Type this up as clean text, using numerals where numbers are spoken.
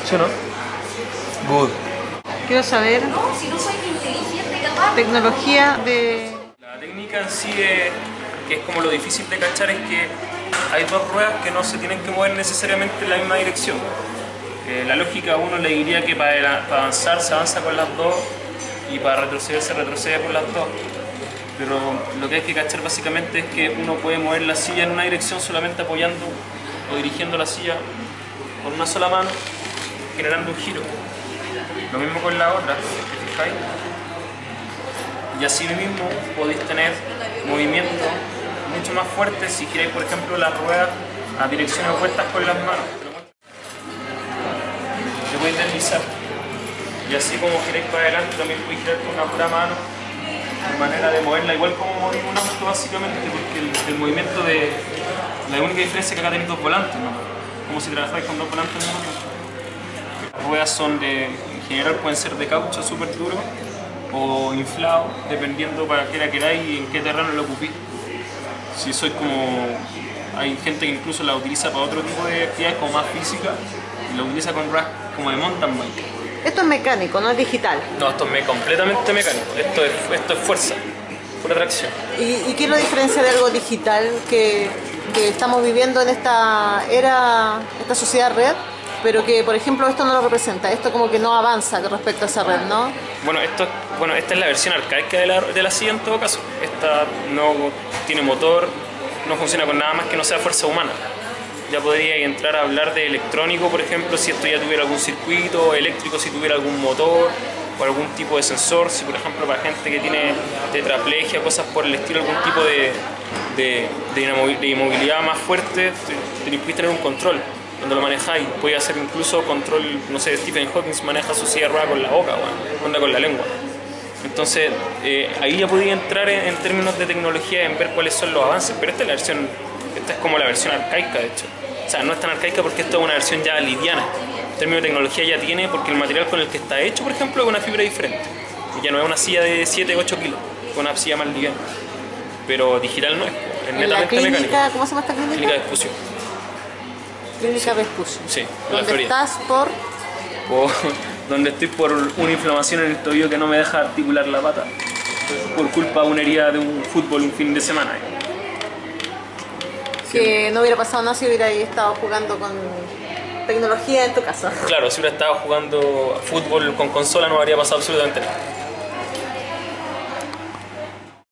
¿Sí o no? Good. Quiero saber tecnología de... La técnica en sí, que es como lo difícil de cachar, es que hay dos ruedas que no se tienen que mover necesariamente en la misma dirección. La lógica a uno le diría que para avanzar se avanza con las dos y para retroceder se retrocede con las dos. Pero lo que hay que cachar básicamente es que uno puede mover la silla en una dirección solamente apoyando o dirigiendo la silla con una sola mano, generando un giro. Lo mismo con la otra, si te fijáis. Y así mismo podéis tener movimientos mucho más fuertes si giráis, por ejemplo, las ruedas a direcciones opuestas con las manos. Te podéis deslizar. Y así como giráis para adelante, también podéis girar con una pura mano. De manera de moverla igual como mover un auto básicamente, porque el movimiento de... La única diferencia es que acá tenéis dos volantes, ¿no? Como si trabajáis con dos volantes al mismo tiempo. Las ruedas son de... En general pueden ser de caucho súper duro o inflado, dependiendo para qué la queráis y en qué terreno lo ocupéis. Si sois como... Hay gente que incluso la utiliza para otro tipo de actividades como más física y la utiliza con rack como de mountain bike. Esto es mecánico, no es digital. No, esto es completamente mecánico. Esto es fuerza, pura tracción. ¿Y qué es la diferencia de algo digital que estamos viviendo en esta era, esta sociedad red, pero que, por ejemplo, esto no lo representa? Esto como que no avanza con respecto a esa red, ¿no? Bueno, esta es la versión arcaica de la silla en todo caso. Esta no tiene motor, no funciona con nada más que no sea fuerza humana. Ya podría entrar a hablar de electrónico, por ejemplo, si esto ya tuviera algún circuito, eléctrico si tuviera algún motor o algún tipo de sensor, si por ejemplo para gente que tiene tetraplegia, cosas por el estilo, algún tipo de inmovilidad más fuerte, tenéis que tener un control. Cuando lo manejáis, podéis hacer incluso control, no sé, Stephen Hawking maneja su silla de ruedas con la boca, onda con la lengua. Entonces, ahí ya podía entrar en términos de tecnología, en ver cuáles son los avances, pero esta es como la versión arcaica, de hecho. O sea, no es tan arcaica porque esto es una versión ya liviana. En términos de tecnología ya tiene, porque el material con el que está hecho, por ejemplo, es una fibra diferente. Y ya no es una silla de 7-8 kilos, es una silla más liviana. Pero digital no es netamente clínica, mecánica. ¿cómo se llama esta clínica? Clínica de Vespucio. Clínica Vespucio. Sí, ¿Dónde estás por...? Donde estoy por una inflamación en el tobillo que no me deja articular la pata. Por culpa de una herida de un fútbol un fin de semana. Que no hubiera pasado nada si hubiera estado jugando con tecnología en tu casa. Claro, si hubiera estado jugando fútbol con consola no habría pasado absolutamente nada.